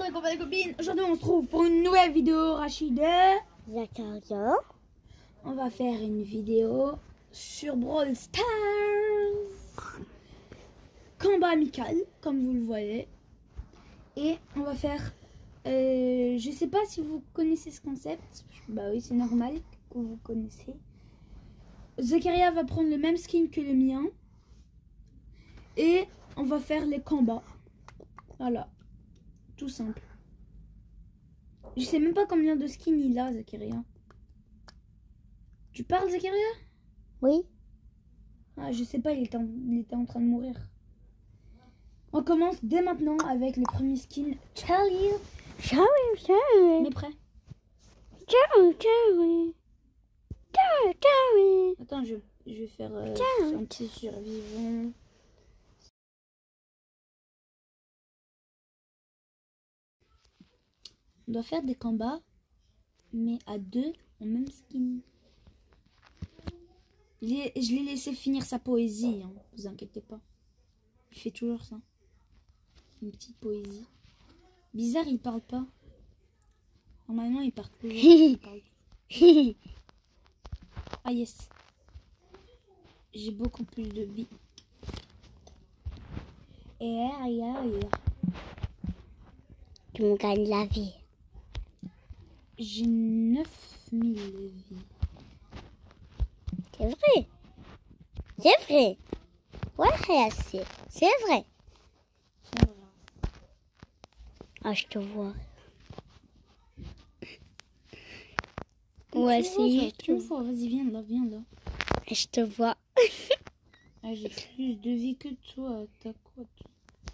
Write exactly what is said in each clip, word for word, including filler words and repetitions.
les copains et les copines, aujourd'hui on se trouve pour une nouvelle vidéo Rachida. Zakaria. On va faire une vidéo sur Brawl Stars. Combat amical, comme vous le voyez. Et on va faire, euh, je sais pas si vous connaissez ce concept. Bah oui, c'est normal que vous connaissez. Zakaria va prendre le même skin que le mien. Et on va faire les combats. Voilà. Tout simple. Je sais même pas combien de skins il a, Zakaria. Tu parles, Zakaria? Oui. Ah, je sais pas, il était, en, il était en train de mourir. On commence dès maintenant avec le premier skin. Charlie. Charlie, Charlie. On est prêt? Charlie, Charlie. Charlie, Charlie. Attends, je, je vais faire euh, un petit survivant. On doit faire des combats, mais à deux en même skin. Je l'ai laissé finir sa poésie, hein, vous inquiétez pas. Il fait toujours ça. Une petite poésie. Bizarre, il parle pas. Normalement, il parle toujours. Il parle. Ah yes. J'ai beaucoup plus de vie. Et yeah, yeah, yeah. Tu me gagnes la vie. J'ai neuf mille vies. C'est vrai. C'est vrai. Ouais, c'est c'est vrai. C'est vrai. Ah, je te vois. Ouais, si. Tu me vois, vas-y, viens là, viens là. Je te vois. Ah, j'ai plus de vie que toi. T'as quoi, toi?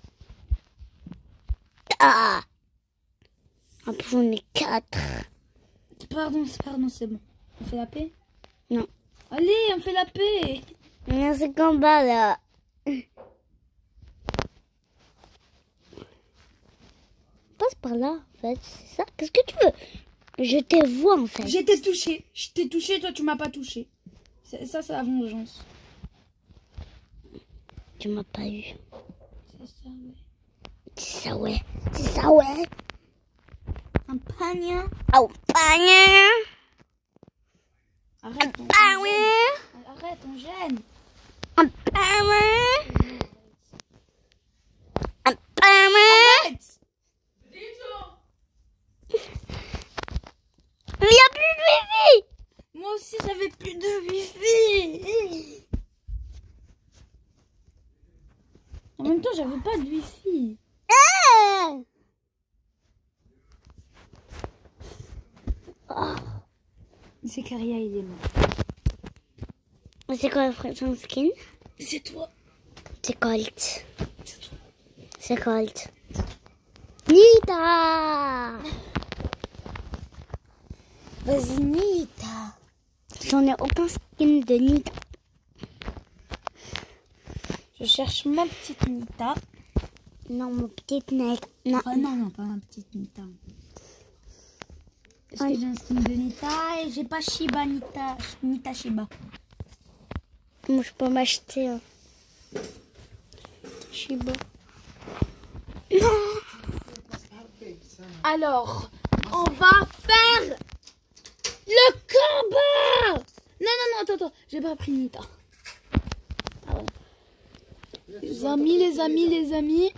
Ah. En plus, on est quatre. Pardon, pardon, c'est bon. On fait la paix? Non. Allez, on fait la paix. On a ce combat là. Passe par là, en fait. C'est ça. Qu'est-ce que tu veux? Je te vois, en fait. J'étais touché. Je t'ai touché, toi, tu m'as pas touché. Ça, c'est la vengeance. Tu m'as pas eu. C'est ça, ouais. C'est ça, ouais. C'est ça, ouais. Un panier. Oh, panier. Arrête, on panier. gêne. Arrête, on gêne. Un panier. Un panier. Arrête. Il n'y a plus de wifi. Moi aussi, j'avais plus de wifi. En même temps, j'avais pas de wifi. Ah. Oh. Zakaria, il est mort. C'est quoi le son skin? C'est toi. C'est Colt. C'est toi. C'est Colt. Nita. Vas-y, Nita. J'en ai aucun skin de Nita. Je cherche ma petite Nita. Non, ma petite Nita. Non. Ah non, non, pas ma petite Nita. Est-ce que j'ai un skin de Nita et j'ai pas Shiba Nita, Nita Shiba. Moi, je peux m'acheter un Shiba. Alors, on va faire le combat. Non, non, non, attends, attends. J'ai pas pris Nita. Pardon. Les amis, les amis, les amis.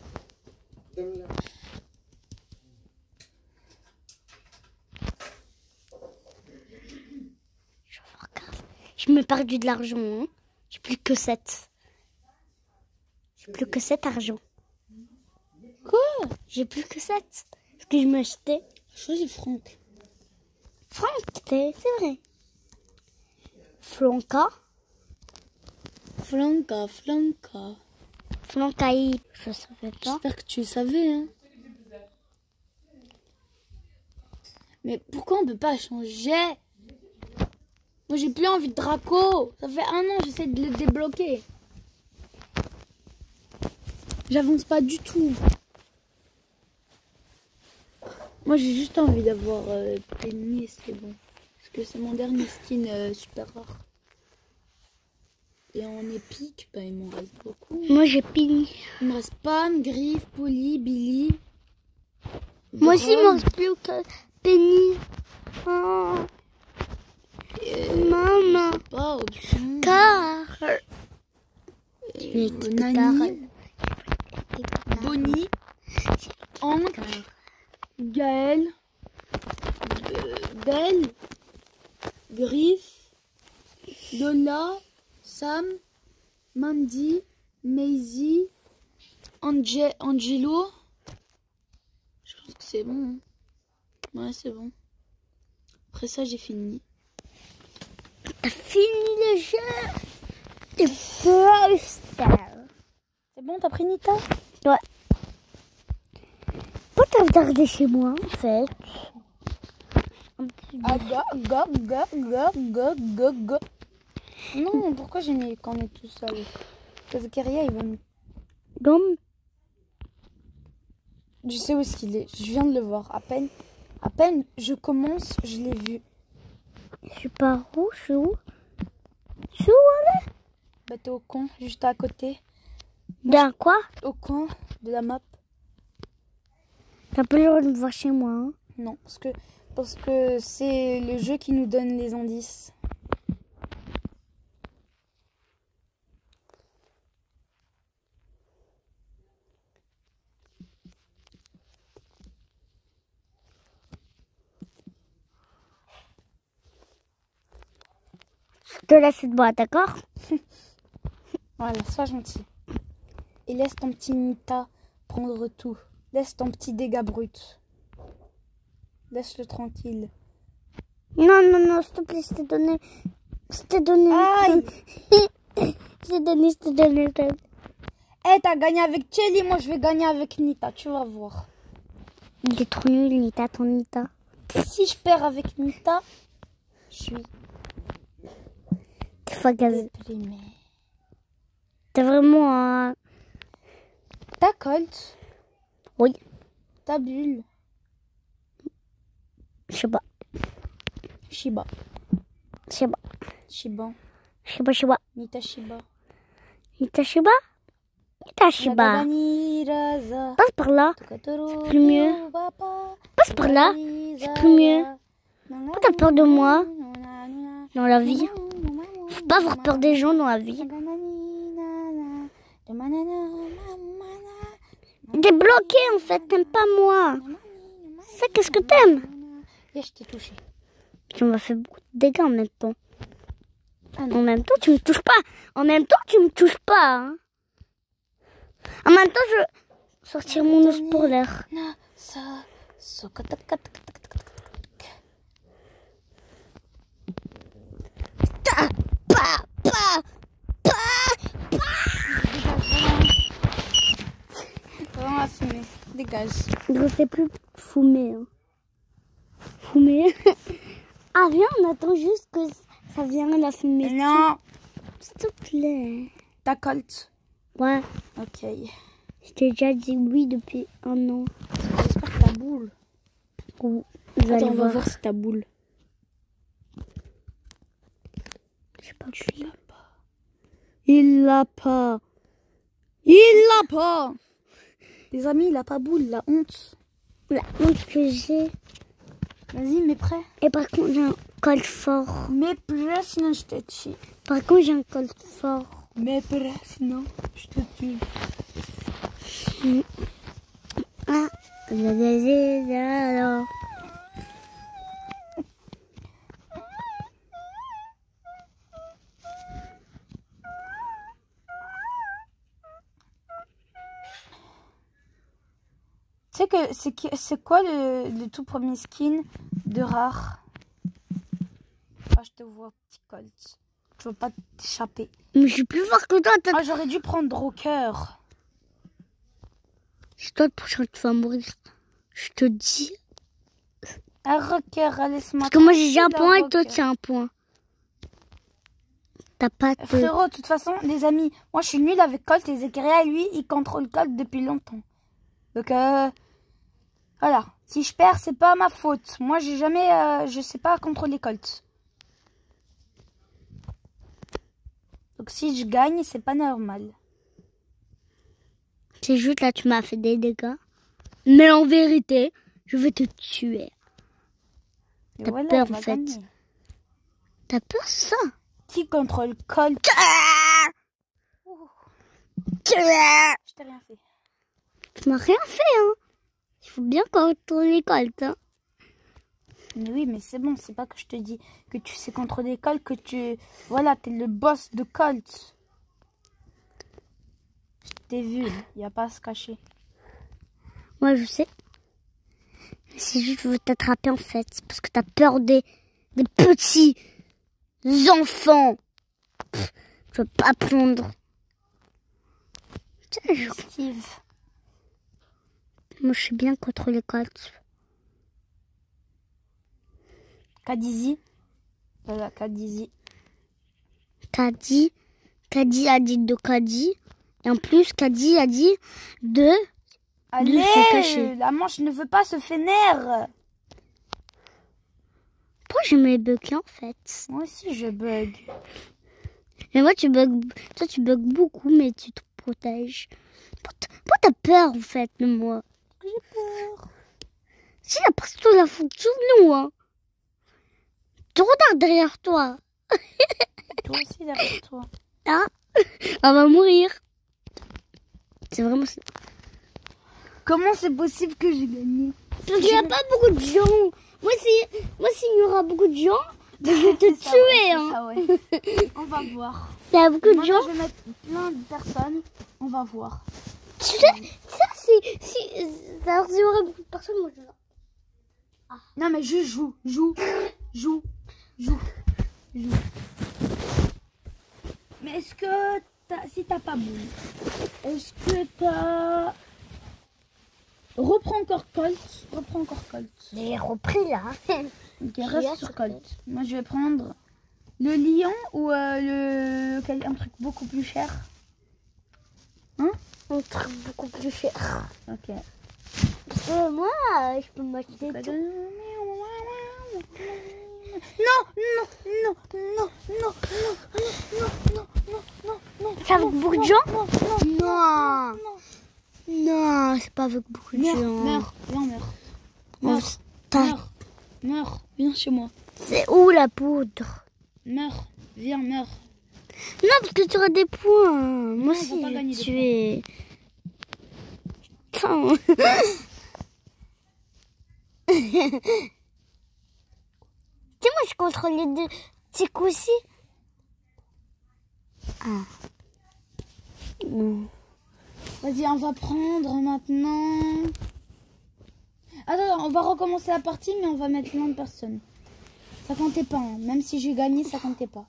Je me perdu de l'argent. Hein. J'ai plus que sept. J'ai plus que sept argent. Quoi? J'ai plus que sept. Est-ce que je m'achetais? Choisis Franck. Franck, c'est vrai. Flanca. Flanca, Flanca. Flanca, je savais pas. J'espère que tu le savais. Hein. Mais pourquoi on peut pas changer? Moi, j'ai plus envie de Draco. Ça fait un an que j'essaie de le débloquer. J'avance pas du tout. Moi, j'ai juste envie d'avoir euh, Penny et c'est bon. Parce que c'est mon dernier skin euh, super rare. Et en épique, bah, il m'en reste beaucoup. Moi, j'ai Pini. Il me reste Pam, Griff, Polly, Billy. Moi aussi, il me Grom, reste plus que Penny. Oh, euh, maman. pas option. Car. Euh, Nani, Bonnie, Hank, Gaël, euh, Belle, Griff, Lola, Sam, Mandy, Maisie, Ange- Angelo. Je pense que c'est bon. Hein. Ouais, c'est bon. Après ça, j'ai fini. T'as fini le jeu. T'es Brawl. C'est bon, t'as pris Nita? Ouais. Pourquoi t'as regardé chez moi, en fait? Ah, ga, ga, ga, ga, ga, ga, ga. Non, pourquoi j'ai mis quand on est tout seul? Parce que Keria, il va me... Gomme. Je sais où est-ce qu'il est. Je viens de le voir. À peine, à peine je commence, je l'ai vu. Je suis pas où, je suis où? Je suis où, là? Bah, t'es au coin, juste à côté. D'un quoi? Au coin de la map. T'as pas le droit de me voir chez moi, hein? Non, parce que parce que c'est le jeu qui nous donne les indices. Je te laisse cette boîte, d'accord? Voilà, sois gentil. Et laisse ton petit Nita prendre tout. Laisse ton petit dégât brut. Laisse-le tranquille. Non, non, non, s'il te plaît, je t'ai donné. Je t'ai donné. Aïe! Je t'ai donné, je t'ai donné. je t'ai donné. Eh, t'as gagné avec Chelly, moi je vais gagner avec Nita, tu vas voir. Il est trop nul, Nita, ton Nita. Si je perds avec Nita, je suis T'es pas gazé. déprimée. T'es vraiment un. T'as Colt, Oui, t'as Bulle, je sais pas. Shiba, Je sais pas. Shiba, Je sais pas, je sais pas. Nita Shiba. Nita Shiba? Nita Shiba. Shiba. Passe par là. C'est plus mieux. Passe par là. C'est plus mieux. Pourquoi t'as peur de moi dans la vie? Faut pas avoir peur des gens dans la vie. T'es bloqué en fait, t'aimes pas moi. Ça, qu'est-ce que t'aimes? Et je t'ai touché. Tu m'as fait beaucoup de dégâts en même temps. Ah non. En même temps, tu me touches pas. En même temps, tu me touches pas. Hein. En même temps, je vais sortir mon os pour l'air. Ta, pa, pa, pa, pa. Vraiment à fumer. Dégage. Je sais plus fumer. Hein. Fumer. Ah, viens, on attend juste que ça vienne la fumée. Non. S'il te plaît. T'as Colt. Ouais. Ok. Je t'ai déjà dit oui depuis un an. J'espère que t'as boule. Vous allez Attends, on va voir. voir si t'as boule. Je sais pas Tu l'as pas. Il l'a pas. Il l'a pas. Les amis, il a pas boule, la honte. la honte que j'ai. Vas-y, mets prêt. Et par contre, j'ai un col fort. Mets prêt, sinon je te tue. Par contre, j'ai un col fort. Mets prêt, sinon je te tue. Ah, alors. Tu sais que c'est que- c'est quoi le, le tout premier skin de rare? Ah, je te vois, petit Colt. Tu vas pas t'échapper. Mais je suis plus fort que toi. Toi, Ah, j'aurais dû prendre Rocker. c'est toi le prochain qui va mourir. Je te dis. Un Rocker, laisse-moi. Parce que moi, j'ai déjà un tranquille, point et Rocker. toi, tu as un point. T'as pas de... Frérot, de toute façon, les amis, moi je suis nul avec Colt et Zekaria, lui, il contrôle Colt depuis longtemps. Donc, euh, voilà. Si je perds, c'est pas ma faute. Moi, j'ai jamais, euh, je sais pas contrôler Colt. Donc, si je gagne, c'est pas normal. C'est juste là, tu m'as fait des dégâts. Mais en vérité, Je vais te tuer. Et T'as voilà, peur, on va en fait. gagner. T'as peur, ça? Qui contrôle Colt? Tu Je t'ai rien fait. m'as rien fait, hein. Il faut bien contrôler Colt, hein. Mais oui, mais c'est bon, c'est pas que je te dis que tu sais contrôler Colt, que tu... Voilà, t'es le boss de Colt. Je t'ai vu, il n'y a pas à se cacher. Ouais, je sais. Mais c'est juste que je veux t'attraper, en fait. C'est parce que t'as peur des, des petits enfants. Pff, je veux pas prendre. Tiens, je... Steve. Moi, je sais bien contrôler Colt. Kadizi. Voilà, Kadizi. Kadi, Kadi a dit de Kadi. Et en plus, Kadi a dit de... Allez, se cacher. la manche ne veut pas se fénère. Pourquoi je mets bugger, en fait? Moi aussi, je bug. Mais moi, tu bugs... Toi, tu bugs beaucoup, mais tu te protèges. Pourquoi t'as peur, en fait, de moi? J'ai peur. Si la personne la fout sur nous, hein. Tu regardes derrière toi. Toi aussi, derrière toi. Ah, elle va mourir. C'est vraiment ça. Comment c'est possible que j'ai gagné? Parce qu'il n'y a pas beaucoup de gens. Moi, si, moi, s'il y aura beaucoup de gens, ben, je vais te C'est ça, tuer. ouais, Hein. c'est ça, ouais. On va voir. Il y a beaucoup de Moi, gens. je vais mettre plein de personnes. On va voir. Tu sais, ça, c'est... Si, alors, s'il y aura beaucoup de personnes, moi, je vais... Non, mais je joue, joue, joue, joue, joue. Mais est-ce que t'as, si t'as pas boule, est-ce que t'as... Reprends encore Colt, reprends encore Colt. J'ai repris, là. Ok, Je reste vais sur sur Colt. Colt. Moi, je vais prendre le lion ou euh, le quel- un truc beaucoup plus cher. Hein? Un truc beaucoup plus cher. Ok. Parce que moi, je peux m'acheter Non, tout. non, non, non, non, non, non, non, non, non, non. C'est avec beaucoup de gens? Non, non, Non. non. Non, c'est pas avec beaucoup de Meurs, gens. meurs, viens, meurs. On Meurs, se tape. meurs, meurs, viens chez moi. C'est où la poudre? Meurs, viens, meurs. Non, parce que tu auras des points. Moi on aussi, va pas gagner je des vais tuer. Putain. Tu sais, moi, je contrôle les deux petits coups aussi. Ah. Non. Vas-y, on va prendre maintenant. Attends, on va recommencer la partie, mais on va mettre plein de personnes. Ça comptait pas, hein. Même si j'ai gagné, ça comptait pas.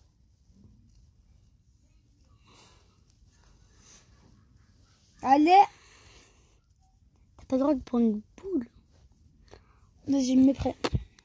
Allez, T'as pas le droit de prendre une boule. vas-y, je me mets prêt.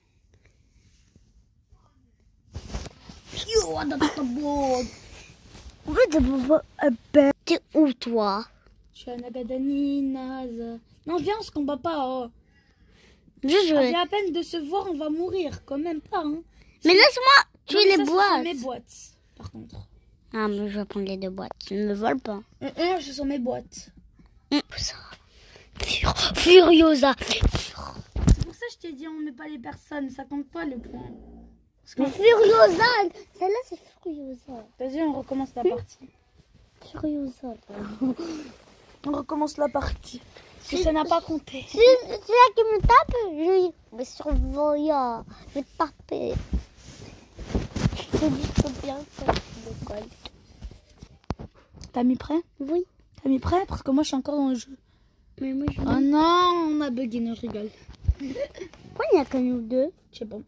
T'es où, toi? Je suis à Nagadani, Naza. Non, viens, on se combat pas. Oh. Je On jouais. vient à peine de se voir, on va mourir. Quand même pas, hein. Mais laisse-moi tuer Non, mais les ça, ce sont boîtes. mes boîtes, par contre. Ah, mais je vais prendre les deux boîtes. Tu ne me voles pas. Hum, hum, ce sont mes boîtes. Hum, ça. Fur- Furiosa. C'est pour ça que je t'ai dit, on met pas les personnes. Ça compte pas le point. Parce que... Mais Furiosa. Celle-là, c'est Furiosa. Vas-y, on recommence la partie. Furiosa. On recommence la partie. Parce que ça n'a pas compté. C'est c'est là qui me tape. Je vais surveiller. Je vais te taper. Je te dis que bien faire le col. T'as mis prêt? Oui. T'as mis prêt? Parce que moi, je suis encore dans le jeu. Mais moi, je... Oh non, on a bugué, non, je rigole. Pourquoi il n'y a que nous deux? Je sais pas.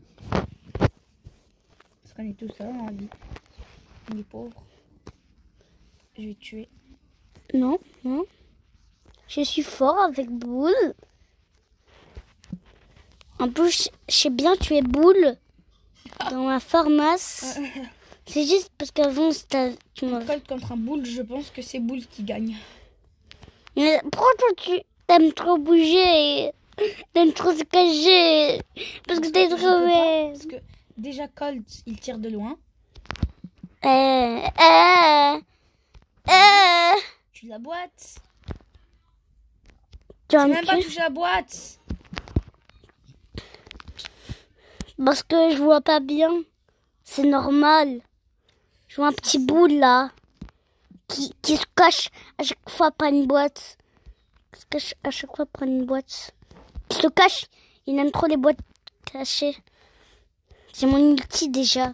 Parce qu'on est tout seul, on dit. On est pauvres. Je vais te tuer. Non, non. Je suis fort avec Boule. En plus, je sais bien tuer Boule dans la pharmacie. C'est juste parce qu'avant, c'était... tu m'as- Colt contre un boule, je pense que c'est boule qui gagne. Mais pourquoi toi, tu aimes trop bouger et t'aimes trop se cacher? Parce que t'es Je trop peux pas, belle. parce que déjà Colt, il tire de loin. Euh, euh, euh. Tu la boîte. Tu vas Tu me même pas tuer? touché la boîte. Parce que je vois pas bien. C'est normal. Je vois un petit bout là. Qui, qui se cache à chaque fois par une boîte. Qui se cache à chaque fois par une boîte. Qui se cache. Il aime trop les boîtes cachées. C'est mon ulti déjà.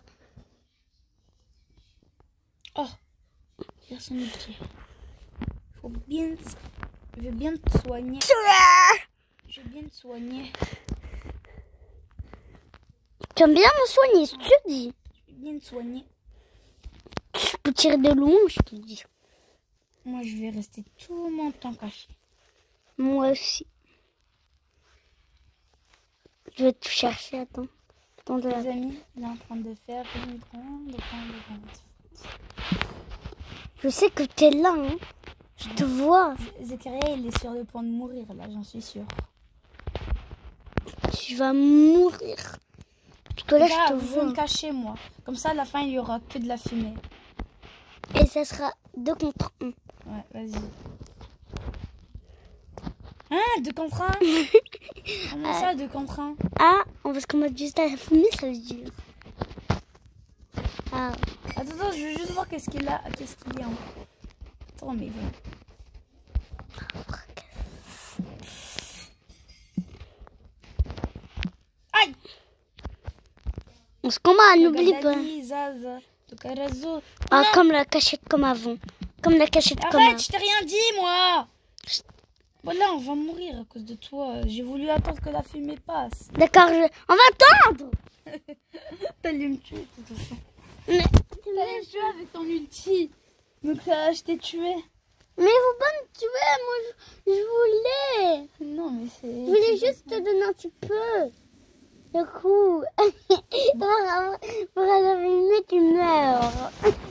Oh, faire son ulti. Faut bien... Je vais bien te soigner. Je vais bien te soigner. Tu aimes bien me soigner, je te dis. Je vais bien te soigner. Je peux tirer de loin, je te dis. Moi, je vais rester tout mon temps caché. Moi aussi. Je vais te chercher, attends. attends de Les la... amis, il est en train de faire une grande, grande, grande. Je sais que t'es là, hein. Je te vois. Zakaria, il est sur le point de mourir, là, j'en suis sûre. Tu vas mourir. Parce que là, Là, je te je vais vois. me cacher, moi. Comme ça, à la fin, il y aura que de la fumée. Et ça sera deux contre un. Ouais, vas-y. Hein, deux contre un? Comment ça, deux contre un? Ah, parce qu'on m'a juste à la fumée, ça veut dire. Ah. Attends, attends, je veux juste voir qu'est-ce qu'il a. Qu'est-ce qu'il y a en... Attends, mais bon. Aïe! On se combat, n'oublie pas. Gadali, Zaza, Tokarazo. Ah, Non, comme la cachette comme avant. Comme la cachette comme arrête, avant. je t'ai rien dit, moi! Voilà, on va mourir à cause de toi. J'ai voulu attendre que la fumée passe. D'accord, je... on va attendre. T'allais me tuer, de toute façon. Mais, T'allais me tuer avec ton ulti. Donc, euh, je t'ai tué. mais faut pas me tuer, moi je, je voulais. Non, mais c'est... Je voulais juste te donner un petit peu. Du coup, pour, pour la fumée, tu meurs.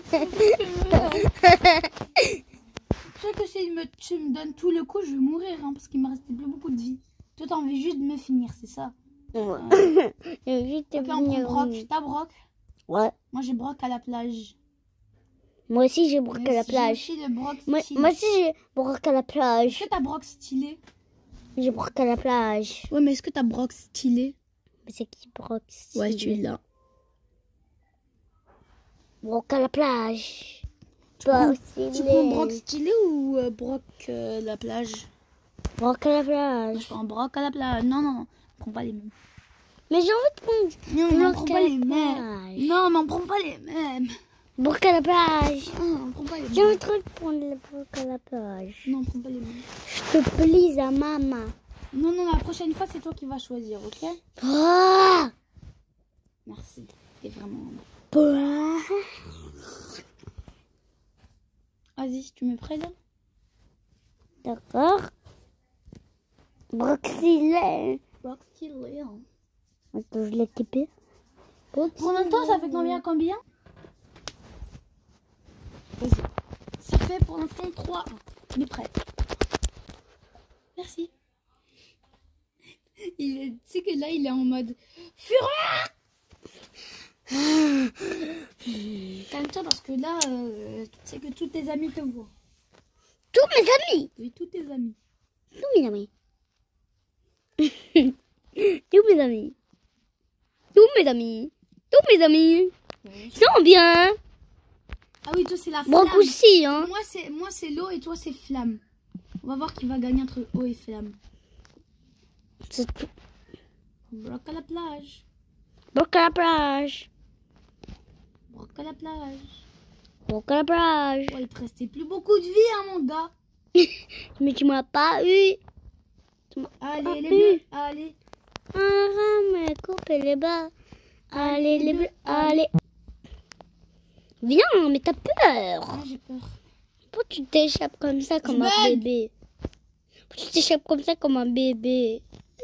Je sais que si me, tu me donnes tout le coup, je vais mourir, hein, parce qu'il me restait plus beaucoup de vie. Toi, t'as envie juste de me finir, c'est ça? Ouais. J'ai juste Ok, on prend Brock. T'as Brock? Ouais. Moi, j'ai Brock à la plage. Moi aussi, j'ai Brock à la J'ai plage. aussi le Brock Moi, stylé. moi aussi, j'ai Brock à la Est-ce plage. que t'as Brock stylé? J'ai Brock à la plage. Ouais, mais est-ce que t'as Brock stylé? Mais c'est qui Brock? Ouais, tu es là. Brock à la plage. Brock Tu prends Brock stylé ou euh, Brock euh, la plage? Brock à la Moi, plage. je prends Brock à la plage. Non, non, non. On prend pas les mêmes. Mais j'ai envie de prendre Non, on Brock prend à pas la les mêmes. plage. Non, mais on prend pas les mêmes. Brock à la plage. Non, on prend pas les J'ai envie mêmes. trop de prendre le Brock à la plage. Non, on prend pas les mêmes. Je te plie à maman. Non, non, la prochaine fois, c'est toi qui vas choisir, ok? Oh Merci. T'es vraiment... Bah. Vas-y, tu me prêtes? D'accord. Brock stylé. Brock stylé. Hein. Attends, je l'ai tapé. Pour l'instant, ça fait combien, combien? Vas-y. Ça fait pour l'instant trois. Mais prêt. Merci. Il est... Tu sais que là, il est en mode fureur. Calme-toi parce que là, euh, tu sais que tous tes amis te voient. Tous mes amis. Oui, tous tes amis. Tous mes amis. Tous mes amis. Tous mes amis. Tous mes amis. Oui. Ils sont bien. Ah oui, toi, c'est la flamme. Brock aussi, hein. Moi, c'est moi c'est l'eau et toi, c'est flamme. On va voir qui va gagner entre eau et flamme. C'est tout. Brock à la plage. Brock à la plage. Brock à la plage. Brock à la plage. Ouais, il te restait plus beaucoup de vie, hein, mon gars. Mais tu m'as pas eu. Tu m'as Allez, pas les eu. bleus, allez. Ah, mais couper les bas. Allez, les bleus, allez. Viens, mais t'as peur. Ah, j'ai peur. Pourquoi tu t'échappes comme ça, comme un bug. bébé? Pourquoi tu t'échappes comme ça, comme un bébé?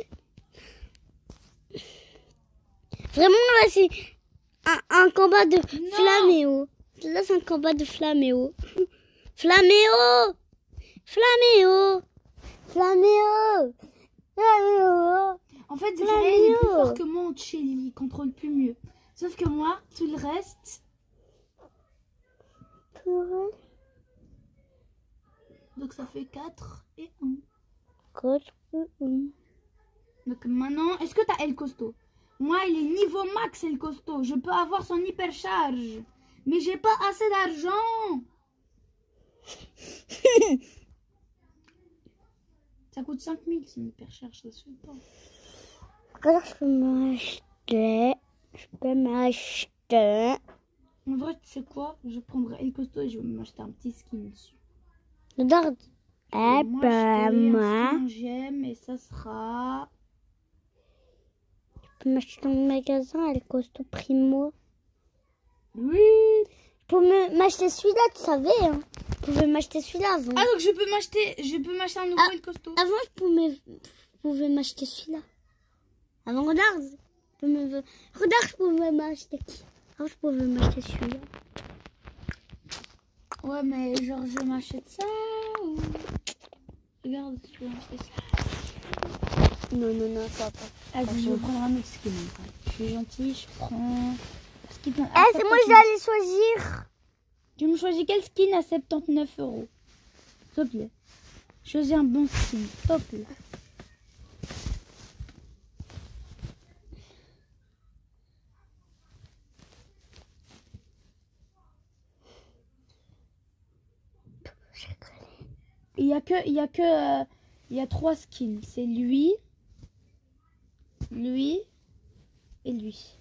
Vraiment, là, c'est un, un combat de Non. flaméo. Là, c'est un combat de flaméo. Flaméo! Flaméo! Flaméo! Flaméo! En fait, Flaméo. Zakaria, il est plus fort que moi en chill, il contrôle plus mieux. Sauf que moi, tout le reste... Donc ça fait quatre et un. Coach. Donc maintenant, est-ce que t'as El Costaud? Moi, il est niveau max, El Costo. Je peux avoir son hypercharge. Mais j'ai pas assez d'argent. Ça coûte cinq mille, c'est une hypercharge, ça se fait pas. Alors, je peux m'acheter. Je peux m'acheter. En vrai, tu sais quoi? Je prendrai El Costo et je vais m'acheter un petit skin dessus. Regarde. Je Eh vais ben, m'acheter moi. un skin j'aime et ça sera... Je peux m'acheter dans le magasin El Costo Primo. Oui. Je peux m'acheter celui-là, tu savais, hein. Je pouvais m'acheter celui-là avant. Ah, donc je peux m'acheter je peux m'acheter un nouveau Ah. El Costo. Avant, je pouvais, je pouvais m'acheter celui-là. Avant, regarde. Je pouvais me- Regarde, je pouvais m'acheter qui? Avant, je pouvais m'acheter celui-là. Ouais, mais genre, je m'achète ça ou... Regarde, je peux m'acheter ça. Non, non, non, ça va pas. Ah, je vais prendre un autre skin. Je suis gentille, je prends... Skin à Eh, c'est moi, je vais aller choisir. Tu me choisis quel skin à soixante-dix-neuf euros? S'il te plaît. Choisis un bon skin, s'il te plaît. Il y a que, il y a que, euh, il y a trois skins. C'est lui, lui et lui.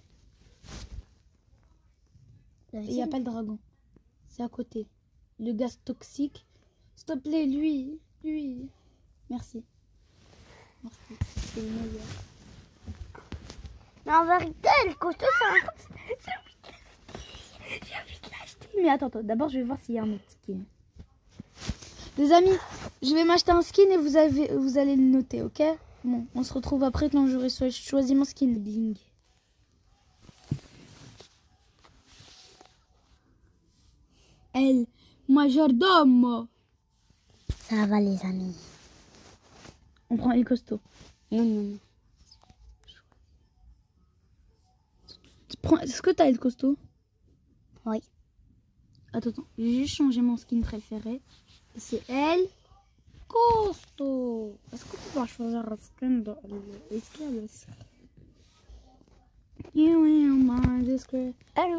Il n'y a pas le dragon. C'est à côté. Le gaz toxique. S'il te plaît, lui, lui. Merci. Merci. C'est le meilleur. Mais en vérité, El Costo, ça. J'ai envie de l'acheter. Mais attends, attends. D'abord, je vais voir s'il y a un autre skin. Les amis, je vais m'acheter un skin et vous, avez, vous allez le noter, ok? Bon, on se retrouve après quand j'aurai cho- choisi mon skin. Bling. El majordome. Ça va, les amis. On prend El Costo. Non, non, non. Tu prends... Est-ce que t'as El Costo? Oui. Attends, attends. J'ai juste changé mon skin préféré. C'est El Costo. Est-ce que tu vas choisir un skin dans le... Est-ce qu'il y a le... You ain't my disgrace.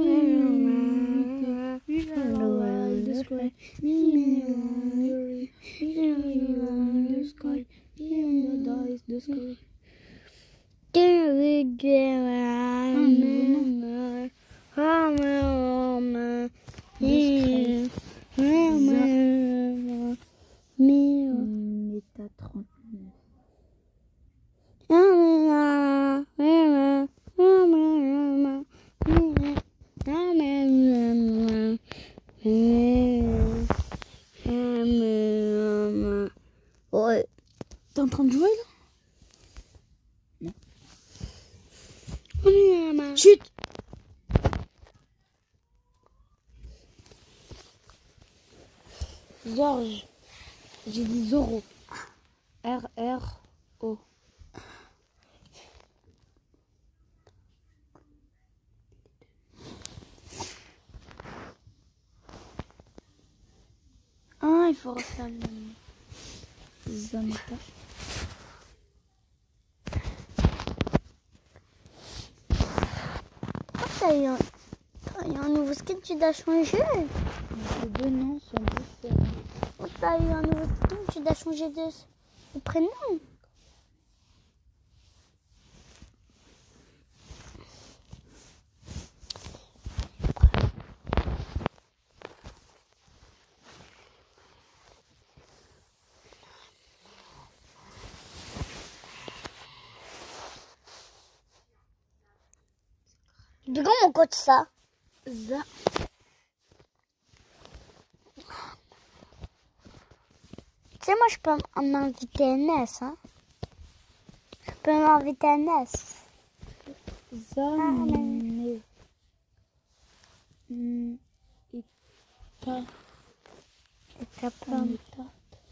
Méta trente-neuf. Ouais. T'es en train de jouer là? Chut! Zorge. J'ai dit Zoro. R R O. Ah, il faut refaire le... Zamata. Il y, a... il y a un nouveau skin, tu dois changer. Les deux noms sont différents. Oh, t'as eu un nouveau skin, tu dois changer de, de prénom. De quand mon code ça? Za. Tu sais, moi, je peux m'inviter à N S, hein. Je peux m'inviter à N S. Zané. Hmm. Et pas. Et t'as pas... En état.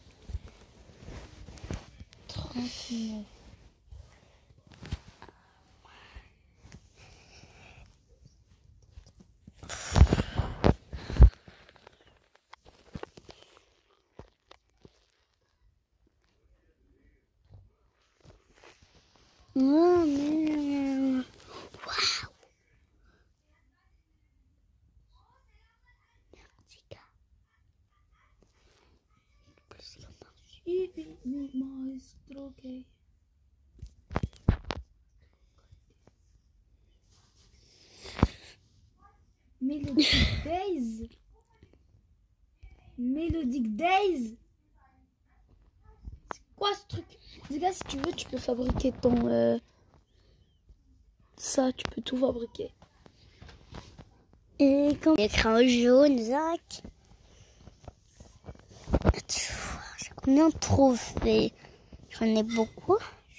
trente-neuf. Non, mais... Days. Melodic Days. C'est quoi ce truc? Les gars, si tu veux, tu peux fabriquer ton... Euh... Ça, tu peux tout fabriquer. Et quand écran jaune, Zach. J'ai combien de trophées? J'en ai beaucoup.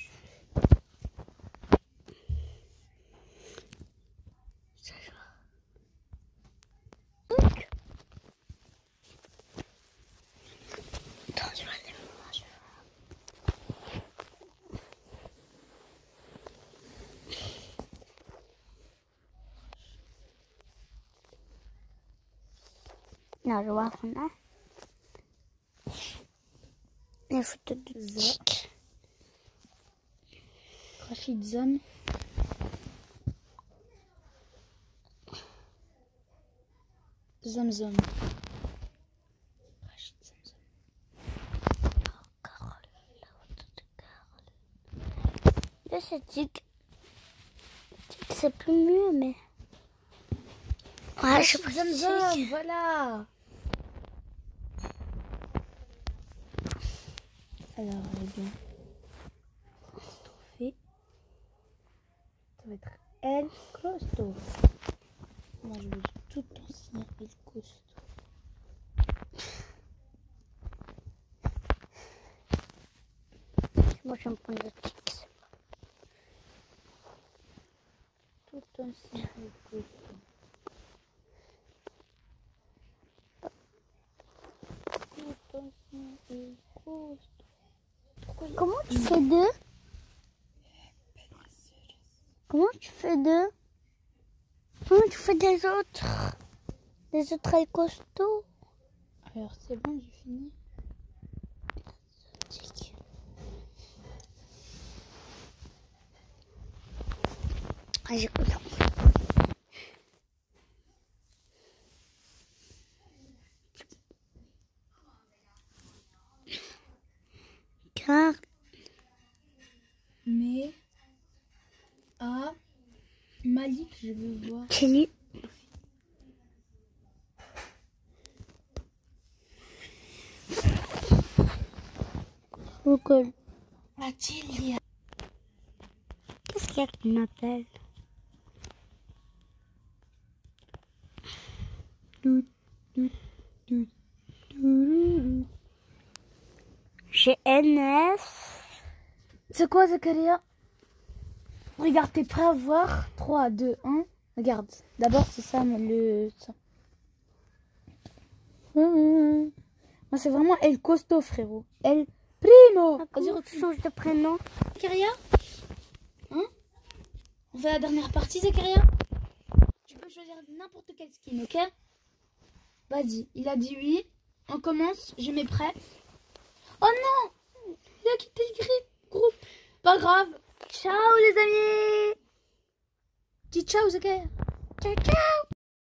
Non, je vois qu'on a les photos de Zach. Rachid Zam. Zam Zam. Rachid Zam Zam. Oh, Carole, la photo de Carole. Là, c'est tic. Tic, c'est plus mieux, mais. Ouais, je Rachid Zam Zam, voilà. Alors, eh bien, trophée. Ça va être El Costo. Moi, je veux tout le temps signer El Costo. Moi, je vais me prendre le tic. Tout le temps signer El Costo. Tout le temps signer El Costo. Comment tu fais deux? Comment tu fais deux? Comment tu fais des autres? Des autres très costauds? Alors c'est bon, j'ai fini. Ah, j'écoute. Car Mais à Malik, je veux voir. Kelly. Google. Mathilde. Qu'est-ce qu'il y a qui m'appelle? J'ai N F. C'est quoi, Zakaria? Regarde, t'es prêt à voir? trois, deux, un. Regarde. D'abord, c'est ça, mais le... ça. Moi, c'est vraiment El Costo, frérot. El Primo. Ah, comment tu changes de prénom? Zakaria? Hein? On fait la dernière partie, Zakaria? Tu peux choisir n'importe quel skin, ok? Vas-y. Il a dit oui. On commence. Je mets prêt. Oh non! Il a quitté le groupe. Pas grave. Ciao, les amis! Dis ciao, Zakaria. Ciao, ciao!